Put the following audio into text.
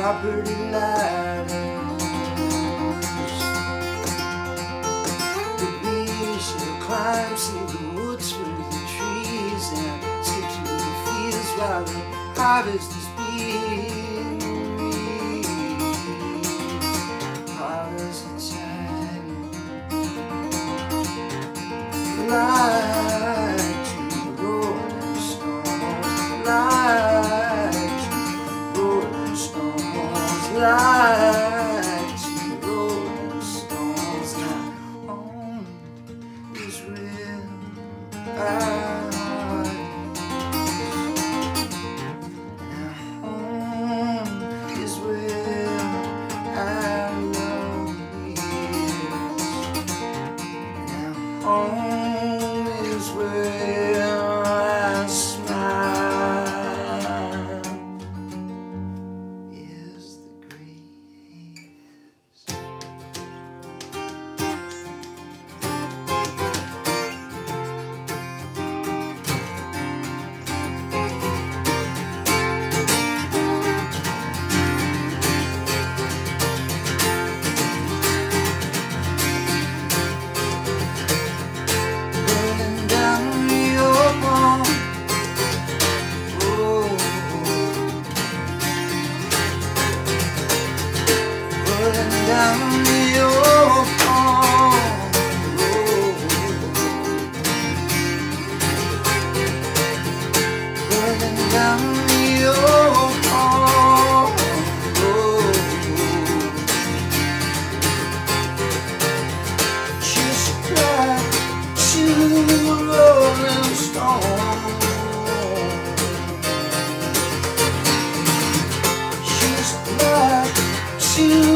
property ladders. The bees shall climb through the woods through the trees and skip through the fields while the harvest is being reaped. Harvest time, like to the rolling stones, like to the rolling stones, like to the rolling stones. Now home is where home is where our love is. Now home is where I smile. Is the greatest. Burning down your home. Oh, burning down your home. Oh, burning down your home. Oh, just like to rolling stone, just like to